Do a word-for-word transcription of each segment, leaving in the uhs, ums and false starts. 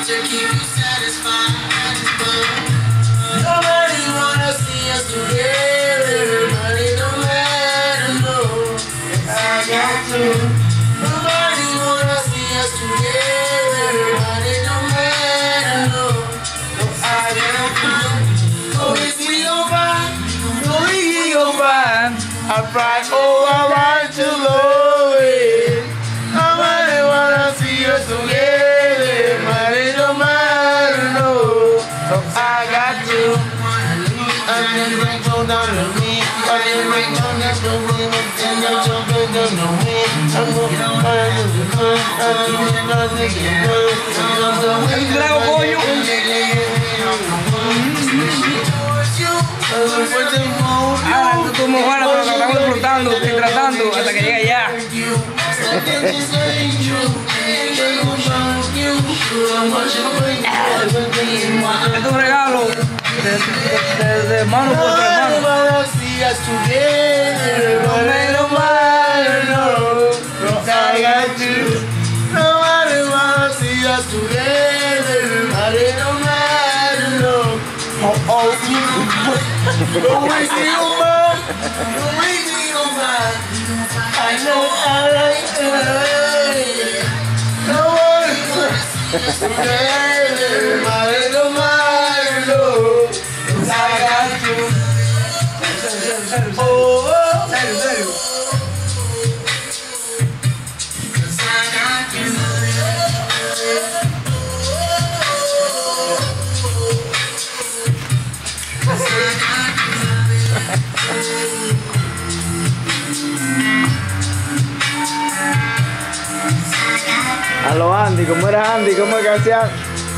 to keep you satisfied. Nobody wanna see us together, but it don't matter, no. I got to. Nobody wanna see us together, but it don't matter, no. No, I got to. Oh, if we don't find, oh, if we don't find, I find, oh, I ride to love it. Nobody wanna see us together, but it don't matter, no. So I got to. I didn't break no down to me. I didn't break no down to me. And I jump in the wind. I'm going to find the good. I didn't know the good. I'm the way Ahora tú como Juana, pero estamos disfrutando y tratando hasta que llegue allá. Este es un regalo de, de, de, de mano por hermano. Don't waste your mind, don't waste your mind. I know I like it. No one wants to together, but it don't matter, no. I got you. Oh, oh, Serio, serio. I got you. Aló Andy, ¿cómo eres Andy? ¿Cómo es que hacías?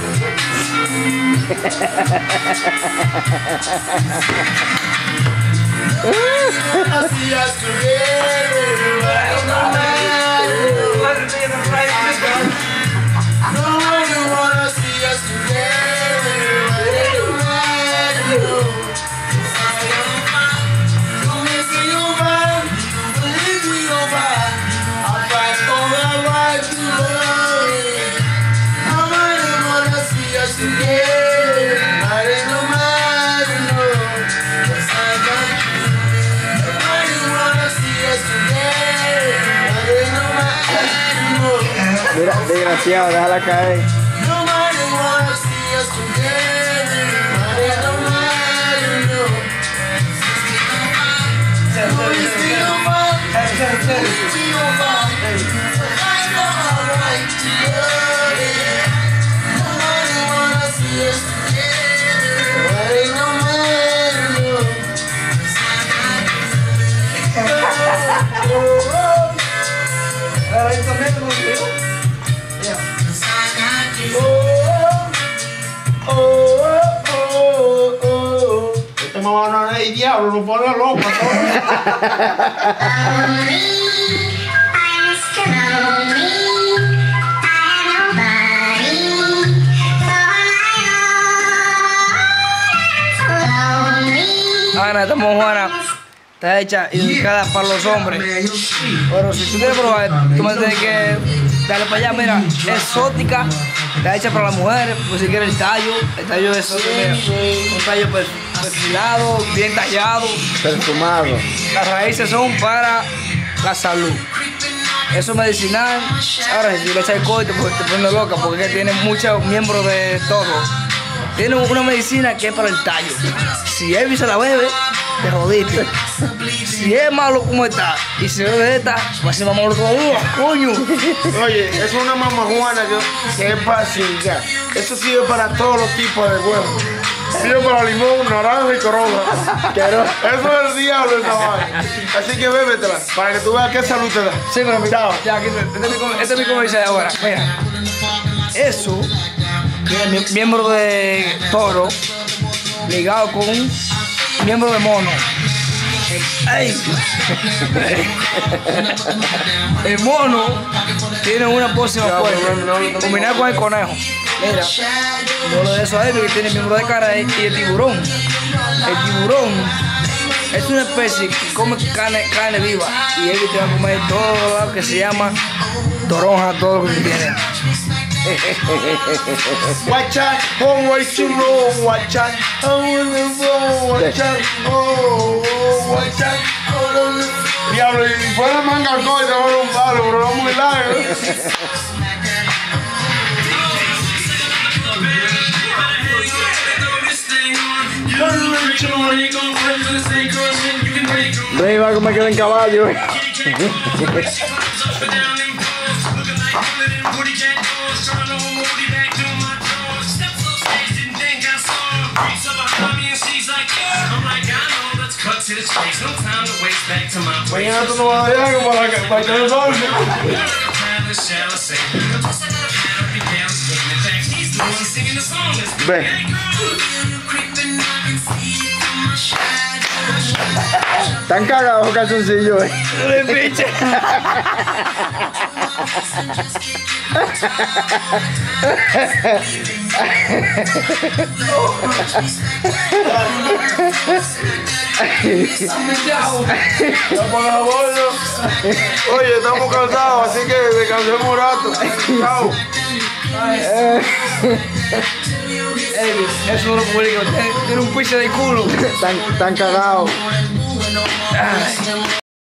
Mira, desgraciado, déjala caer. Este mamá no es el diablo, lo pone loco. Ana, estamos Juana. Está hecha y dedicada para los hombres. Pero si tú quieres probar, tú me tienes que darle para allá. Mira, exótica. Está hecha para las mujeres. Pues si quieres el tallo, el tallo es mira, un tallo perfilado, bien tallado. Perfumado. Las raíces son para la salud. Eso es medicinal. Ahora, si le echas el coito, pues te pone loca porque es que tiene muchos miembros de todo. Tiene una medicina que es para el tallo. Si Elvis se la bebe, te jodiste. Si es malo como está y se bebe esta, va a ser más malo todavía, coño. Oye, es una mamajuana que, que es para cingar. Eso sirve para todos los tipos de huevos. Sirve para limón, naranja y corolla. Eso es el diablo esa vaina. Así que bébetela para que tú veas qué salud te da. Sí, pero mira, ya, aquí, este, es mi, este es mi comercial de ahora. Mira, eso tiene miembro de toro ligado con un miembro de mono. ¡Ey! El mono tiene una pócima fuerte. Combinar con el conejo. Mira, no de eso ahí, porque tiene miembro de cara y el tiburón. El tiburón es una especie que come carne, carne viva y él te va a comer todo lo que se llama toronja, todo lo que tiene. Watch out, always to roll. Watch out, I wanna roll. Watch out, oh, watch out, oh, diablo, y fuera manga corta, fuera un palo, pero no muy largo. Rey va como que ven caballo. Mañana tú no vas a hallar como para que para que no salga. Ven. Están cagados los calzoncillos, eh. De pinche. Estamos a bordo. Oye, estamos cansados, así que descansemos un rato. Chao. Elvis, eso no lo publica. Tiene un piso de culo. Están, están cagados. Ay.